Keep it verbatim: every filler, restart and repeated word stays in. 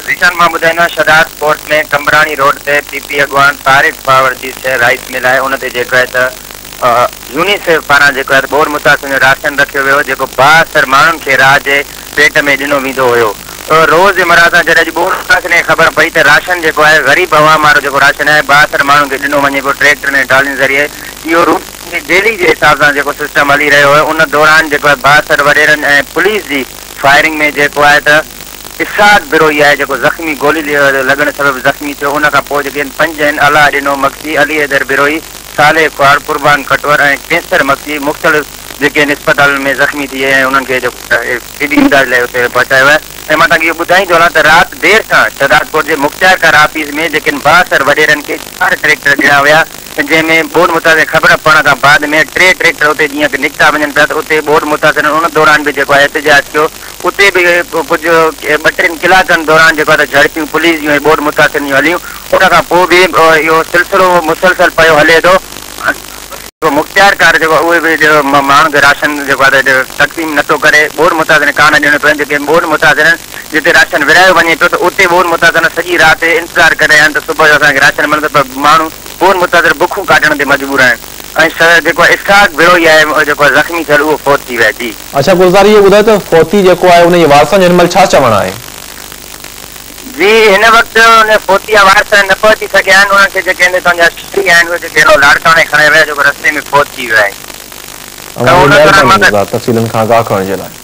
ज़ीशान मां ॿुधाईंदो शदात कोर्ट में कंबरानी रोड ते पीपी अगवान तारिक पावर जी शइ राइस मिल आहे उन ते जेको आहे त यूनिसेफ पारां जेको आहे बोर मुतासिर जो राशन रखियो वियो जेको ॿाहतरि माण्हुनि खे रात जे पेट में ॾिनो वेंदो हुयो। रोज़मर्रा सां जॾहिं अॼु बोर मुतासिर खे ख़बर पई त राशन जेको आहे ग़रीब अवाम वारो जेको राशन आहे ॿाहतरि माण्हुनि खे ॾिनो वञे पियो ट्रैक्टर ऐं ट्रालियुनि ज़रिए। इहो रूट डेली जे हिसाब सां जेको सिस्टम हली रहियो आहे उन दौरान जेको आहे ॿाहतरि वॾेरनि ऐं पुलिस जी फायरिंग में जेको आहे त इसाद बिरोही आहे जेको ज़ख़्मी गोली लॻण सबबि ज़ख़्मी थियो। उन खां पोइ जेके पंज आहिनि अला ॾिनो मक्सी अली हैदर बिरोही साले ख्वार कुर्बान कटवर ऐं कैंसर मक्सी मुख़्तलिफ़ जेके आहिनि इस्पतालुनि में ज़ख़्मी थी विया ऐं उन्हनि खे जेको इमदाद लाइ हुते पहुचायो आहे। ऐं मां तव्हांखे इहो ॿुधाईंदो हलां त राति देरि सां शदादपुर जे मुख़्तियार कार ऑफिस में जेके ॿाहतरि वॾेरनि खे चारि ट्रैक्टर ॾिना विया जंहिंमें बोर्ड मुतासिर ख़बर पवण खां बाद में टे ट्रैक्टर उते जीअं की निकिता वञनि पिया त उते बोर्ड मुतासिर उन दौरान बि जेको आहे एहतजाज कयो। उते बि कुझु ॿ टिनि कलाकनि दौरान जेको आहे त झड़पियूं पुलिस जूं ऐं बोर्ड मुतासिर जूं हलियूं। उन खां पोइ बि इहो सिलसिलो मुसलसल पियो हले थो। मुख़्तियार कार जेको उहे बि माण्हुनि खे राशन जेको आहे त तक़सीम नथो करे बोर्ड मुतासिर कान ॾियणो पियो। जेके बोर्ड मुतासिर जिते राशन विरायो वञे पियो त उते बोर्ड मुतासिर सॼी राति इंतज़ारु करे रहिया आहिनि त सुबुह जो असांखे राशन मिलंदो पर माण्हू बोर्ड मुतासिर बुखूं काटण ते मजबूर आहिनि। ऐं जेको इश्ताक बिरोही आहे जेको ज़ख़्मी थियल उहो फौत थी वियो आहे। जी अच्छा गुलज़ार इहो ॿुधायो त फौती जेको आहे उन जे वारसनि जो हिन महिल छा चवणु आहे? जी हिन वक़्तु उन फौती जा वारस न पहुची सघिया आहिनि। उन्हनि खे जेके पंहिंजा स्त्री आहिनि उहे जेके लाड़काणे खणे विया जेको रस्ते में फौत थी वियो आहे। तफ़सीलनि खां आगाह करण जे लाइ